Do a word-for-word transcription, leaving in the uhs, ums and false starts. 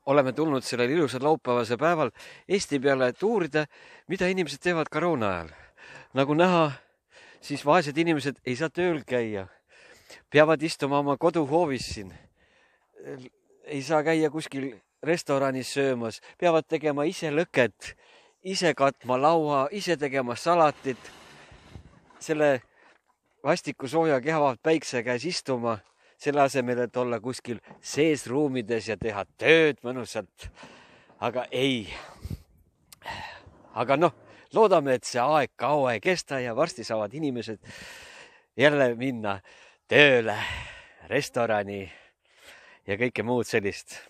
oleme tulnud sellel ilusal laupäevase päeval Eesti peale, et uurida, mida inimesed teevad koroona ajal. Nagu näha, siis vaesed inimesed ei saa tööl käia. Peavad istuma oma koduhoovis siin. Ei saa käia kuskil restoranis söömas. Peavad tegema ise lõket, ise katma laua, ise tegema salatit. Selle vastiku sooja kehavad päikse käes istuma. Selle asemel, et olla kuskil sees ruumides ja teha tööd mõnusalt. Aga ei. Aga noh, loodame, et see aeg kaua ei kesta ja varsti saavad inimesed jälle minna tööle, restorani ja kõike muud sellist.